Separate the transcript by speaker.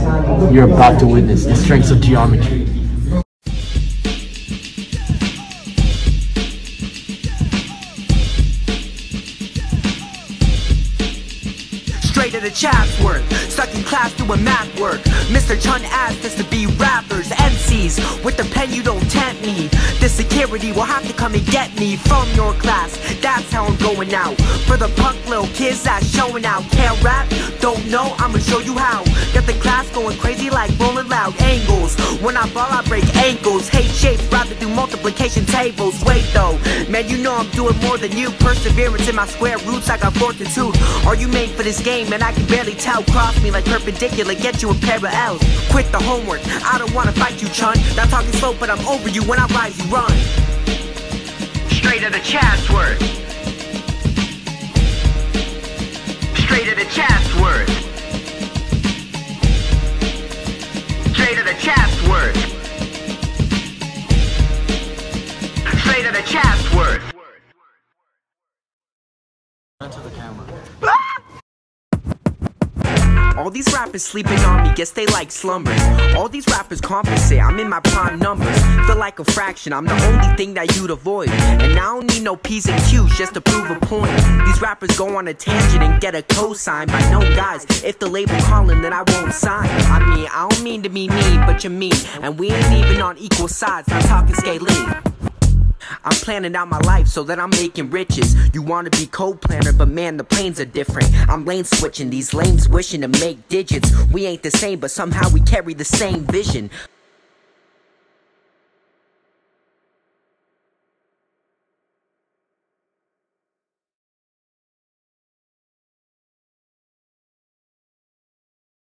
Speaker 1: You're about to witness the strengths of geometry.
Speaker 2: Straight to the Chatsworth, stuck in class doing math work. Mr. Chun asked us to be rappers, MCs. With the pen you don't tempt me. The security will have to come and get me from your class. That's how I'm going out. For the punk little kids that's showing out. Can't rap? Don't know? I'ma show you how. Got the class going crazy like rolling loud angles. When I ball I break ankles. Hate shapes, rather do multiplication tables. Wait though, man you know I'm doing more than you. Perseverance in my square roots, I got fortitude. Are you made for this game? And I can barely tell. Cross me like perpendicular, get you a pair of L's. Quit the homework, I don't wanna fight you, Chun. Not talking slow, but I'm over you. When I rise, you run. Straight to the Chatsworth. Straight to the Chatsworth. Straight to the Chatsworth. Straight to the Chatsworth.
Speaker 1: To the camera.
Speaker 2: All these rappers sleeping on me, guess they like slumbers. All these rappers compensate, I'm in my prime numbers. Feel like a fraction, I'm the only thing that you'd avoid. And I don't need no P's and Q's just to prove a point. These rappers go on a tangent and get a cosign by no guys. If the label calling, then I won't sign. I mean, I don't mean to be mean, but you're mean. And we ain't even on equal sides, not talking scaling. I'm planning out my life so that I'm making riches. You wanna be code planner, but man, the planes are different. I'm lane switching, these lames wishing to make digits. We ain't the same, but somehow we carry the same vision.